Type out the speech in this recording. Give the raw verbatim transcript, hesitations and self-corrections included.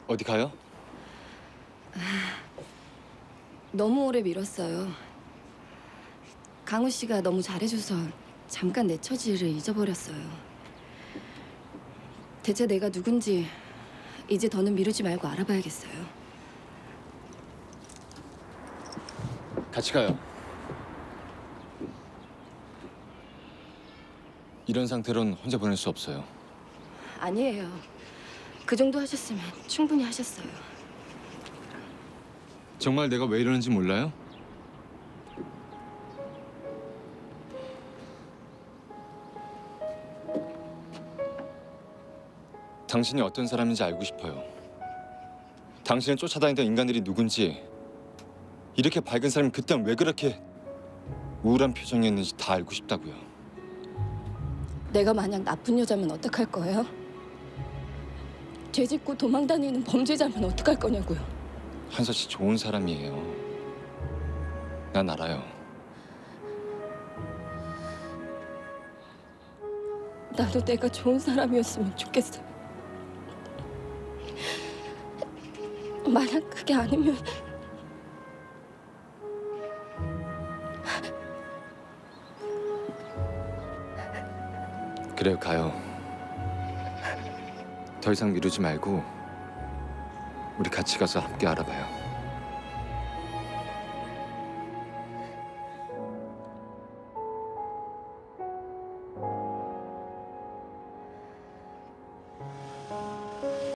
어디 가요? 너무 오래 미뤘어요. 강우 씨가 너무 잘해줘서 잠깐 내 처지를 잊어버렸어요. 대체 내가 누군지 이제 더는 미루지 말고 알아봐야겠어요. 같이 가요. 이런 상태로는 혼자 보낼 수 없어요. 아니에요. 그 정도 하셨으면 충분히 하셨어요. 정말 내가 왜 이러는지 몰라요? 당신이 어떤 사람인지 알고 싶어요. 당신을 쫓아다니던 인간들이 누군지, 이렇게 밝은 사람이 그땐 왜 그렇게 우울한 표정이었는지 다 알고 싶다고요. 내가 만약 나쁜 여자면 어떡할 거예요? 죄짓고 도망다니는 범죄자면 어떡할 거냐고요. 한서 씨 좋은 사람이에요. 난 알아요. 나도 내가 좋은 사람이었으면 좋겠어요. 만약 그게 아니면 그래요, 가요. 더 이상 미루지 말고 우리 같이 가서 함께 알아봐요.